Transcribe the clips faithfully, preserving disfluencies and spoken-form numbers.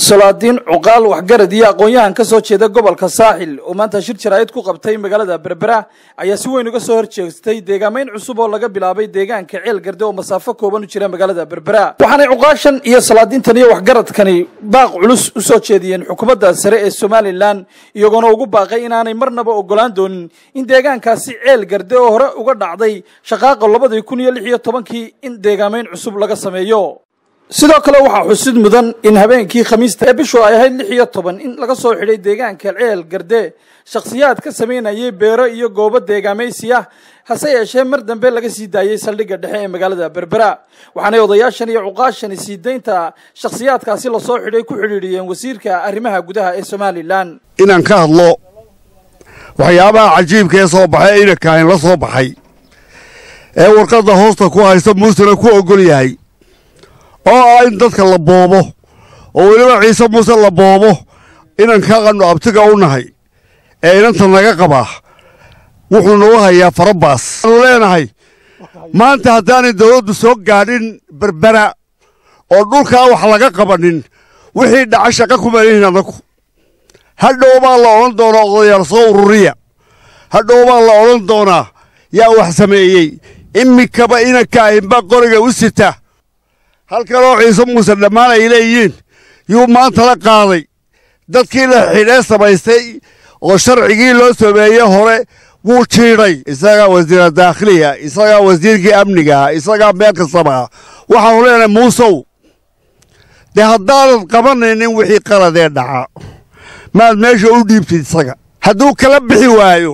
salaadiin cuqaal waxgarad iyo aqoon-yahan ka soo jeeda gobolka saaxil oo maanta shir jaraa'id ku qabtay magaalada Berbera ayaa si weyn uga soo horjeestay deegaamayn cusub oo laga bilaabay deegaanka Ceel Garde oo masaafo kooban u jira magaalada Berbera waxaana cuqaashan iyo salaadiintan iyo waxgaradkani baaq culus u soo jeediyeen xukuumadda sare ee Soomaaliland iyagoo ugu baaqay inaanay marnaba ogolaan doonin in deegaankaasi Ceel Garde oo hore uga dhacday shaqaaqa labada kun iyo lix iyo tobankii in deegaamayn cusub laga sameeyo sidoo kale waxa xusid mudan in habeenkii khamiista ee bishu ay ahayd lix iyo toban in laga soo xidhay deegaanka Ceel Garde shakhsiyaad ka sameynayay beero iyo goobo deegaamaysi ah hase yeeshee mar dambe laga sii daayay saldhigga dhexe ee magaalada Berbera waxaana odayaashan iyo cuqaashan siideynta shakhsiyaadkaasi la soo xidhay ku xiriiriyeen wasiirka arrimaha gudaha ee Soomaaliland inaan ka hadlo waxyaabaha cajiibka ee soo baxay ina kaahin la soo baxay ee warqadda hoosta ku haysta muusana ku ogol yahay oo ah in dadka la boobo oo weliba ciise muuse la boobo inaan ka qano abtiga u nahay ee inanta naga qabaa wuxuu noo hayaa farabaas aanu leenahay maanta haddaanay dawladdu soo gaadhin Berbera oo dhulkaa wax laga qabanin wixii dhaca shaqa kuma lihin anagu hadhow baa la odhan doonaa odayaal soo ururiya hadhow baa la odhan doonaa yaa wax sameeyey imikaba inanka inbaa qoriga u sita halkanoo ciise muuse dhammaan ay leeyihiin yuu maanta la qaaday dadkii la xidhee samaystay oo sharcigii loo sameeyey hore wuu jiidhay isagaa wasiira daakhiliga isagaa wasiirkii amniga isagaa meel kastaba waxaanu leenahay muusow dee haddaanad qabanaynin wixii qaladee dhaca maad meesha u dhiibtid isaga hadduu kala bixi waayo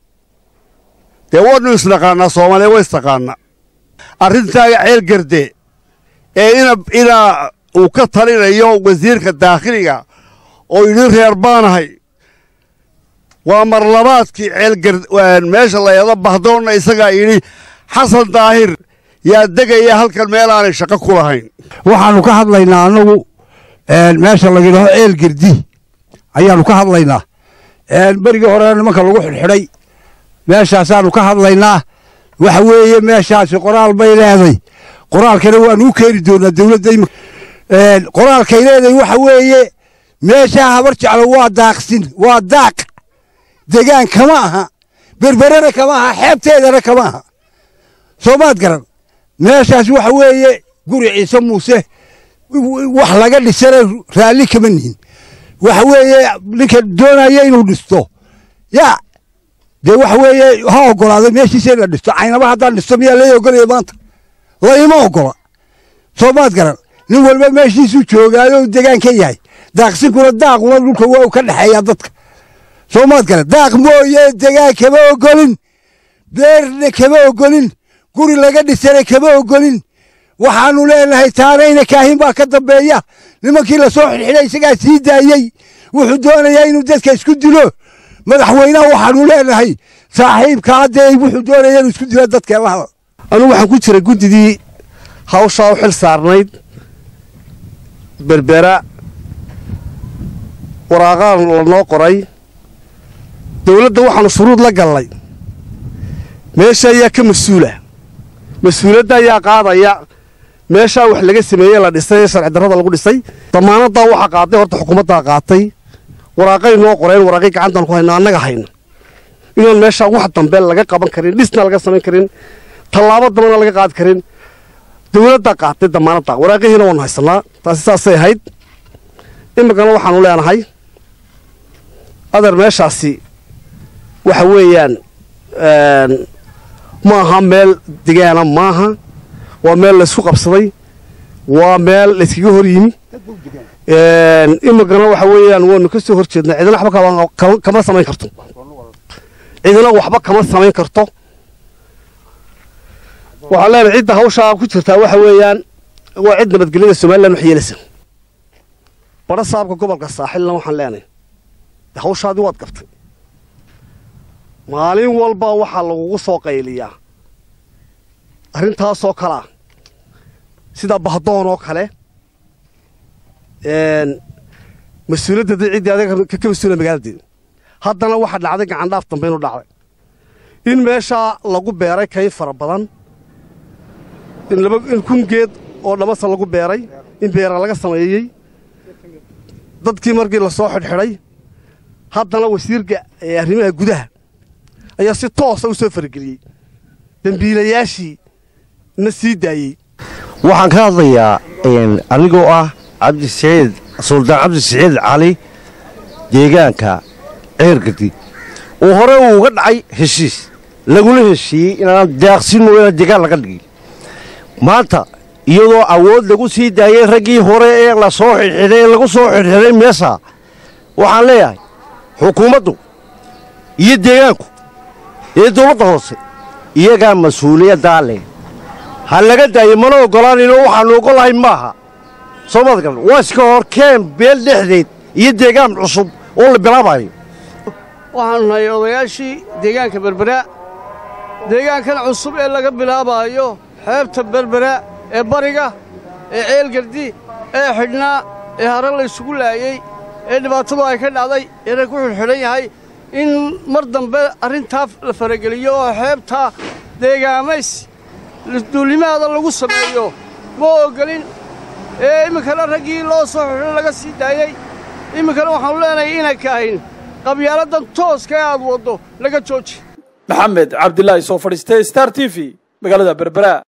dee waynu isnaqaannaa soomaaliya way istaqaannaa arrintaaga Ceel Garde ee ina ina uu ka talinayo wasiirka daakhiliga oo yidhi reer baanahay waa marlabaadkii Ceel Garde meesha la yada bahdoonna isagaa yidhi xasan daahir yaa degaya halkan meel aanay shaqo ku lahayn waxaannu ka hadlaynaa annagu meesha la yidhaaho Ceel Garde ayaannu ka hadlaynaa berigii hore nimanka lagu xidhxidhay meeshaasaannu ka hadlaynaa waxa weeye meeshaasi qoraal bay leeday qoraalkana waanu u keeni doonaa dawladda qoraalkay leedahay waxa weeye meeshaa habar jeclo waa daaqsin waa daaq degaan kama aha Berberana kama aha xeebteedana kama aha soomaad garan meeshaas waxa weeye guri ciise muuse wax laga dhisana raalli kama nihin waxa weeye ninka doonaya inuu dhisto yaa dee waxa weeye ha ogolaaday meeshiisa in la dhisto caynaba haddaan dhisto miyaa la ogolaya maanta layma ogola soomaad garan nin walba meeshiisuu joogaayo degaan ka yahay daaqsinkuna daaquna dhulka waa ka dhaxeeyaa dadka soomaad garan daaq mooye degaan kama ogolin beerna kama ogolin guri laga dhisana kama ogolin waxaanu leenahay taanayna kaahin baa ka dambeeya nimankii la soo xidhxidhay isagaa sii daayey wuxuu doonayaa inuu dadka isku dilo madaxweynaha waxaanu leenahay saaxiibkaa dee wuxuu doonaya inuu isku dilo dadka anu waxaan ku jiray guddidii hawshaa u xil saarnayd Berbera waraaqaan la noo qoray dawladda waxaanu shuruud la gallay meesha ayaa ka mas-uula mas-uuladda ayaa qaadaya meeshaa wax laga sameeyey la dhisay ee sharci darrada lagu dhisay damaanaddaa waxaa qaaday horta xukuumaddaa qaatay waraaqay noo qoreen waraaqay gacantaan ku hayno annaga hayno inaan meeshaa wax dambe laga qaban karin dhisna laga samayn karin tallaabo dambana laga qaadi karin dawladda qaatay damaanadda waraaqihiina waanu haysanaa taasi saasay ahayd imikana waxaanu leenahay adeer meeshaasi waxa weeyaan ma aha meel degaana maaha waa meel laysku qabsaday waa meel layskaga hor yimi imikana waxa weeyaan waanu ka soo hor jeednaa cidina waxba kama samayn karto cidina waxba kama samayn karto waxaan leenahay cidda hawshaa ku jirtaa waxa weeyaan waa cid nabadgelyada Soomaaliland wax yeelaysa bara saabka gobolka saaxilna waxaan leenahay hawshaadii waad qabtay maalin walba waxaa lagugu soo qayliyaa arrintaasoo kala sida bahdoon oo kale mas-uuliyadda ciddii adiga ka mas-uula magaaladeeda haddana waxaa dhacday gacan dhaaf dambe inuu dhacday in meeshaa lagu beeray kayn fara badan in kun geed oo dhamasa lagu beeray in beera laga sameeyey dadkii markii la soo xidhxidhay haddana wasiirka ee arrimaha gudaha ayaa si toosa u soo farageliyey dembiilayaashii na sii daayey waxaan ka hadlayaa anigoo ah cabdisiciid suldaan cabdisiciid cali deegaanka ceelgardi oo hore uu uga dhacay heshiis laguna heshiiyey inaan daaqsin mooyana deegaan laga dhigin maanta iyadoo awood lagu sii daayey raggii hore ee la soo xidhxidhay ee lagu soo xidhxidhay meesha waxaan leeyahay xukuumaddu iyo deegaanku iyo dawladda hoose iyagaa mas-uuliyaddaa leh ha laga daayo mana oggolaanayno waxaannu oggolahay maaha soo maad galan waa iska hor keen beel dhexdeed iyo deegaan cusub oo la bilaabayo waxaannu nahay odayaashii deegaanka berbera deegaankan cusub ee laga bilaabaayo xeebta berbera ee bariga ee ceelgardi ee xidhnaa ee hare la isugu laayey ee dhibaatadu ay ka dhacday eena ku xidhxidhan yahay in mar dambe arrintaa la farageliyo oo xeebta deegaamays duulimaada lagu sameeyo ma oggolin ee iminkana raggii loo soo xidhan laga sii daayey iminkana waxaannu leenahay inay kaahin qabyaaladdan tooska ee aad waddo laga jooji maxamed cabdilaahi soo fadhiistay star t v magaalada berbera.